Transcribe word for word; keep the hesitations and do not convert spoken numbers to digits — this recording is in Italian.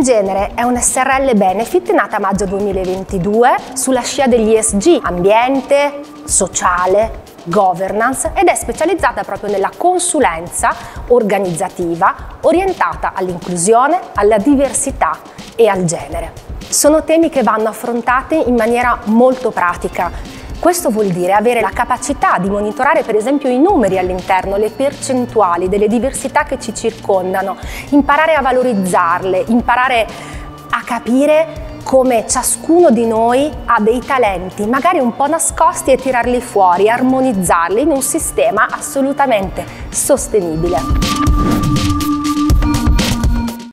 Genere è un S R L Benefit nata a maggio duemilaventidue sulla scia degli E S G, ambiente, sociale, governance, ed è specializzata proprio nella consulenza organizzativa orientata all'inclusione, alla diversità e al genere. Sono temi che vanno affrontati in maniera molto pratica. Questo vuol dire avere la capacità di monitorare per esempio i numeri all'interno, le percentuali delle diversità che ci circondano, imparare a valorizzarle, imparare a capire come ciascuno di noi ha dei talenti, magari un po' nascosti, e tirarli fuori, armonizzarli in un sistema assolutamente sostenibile.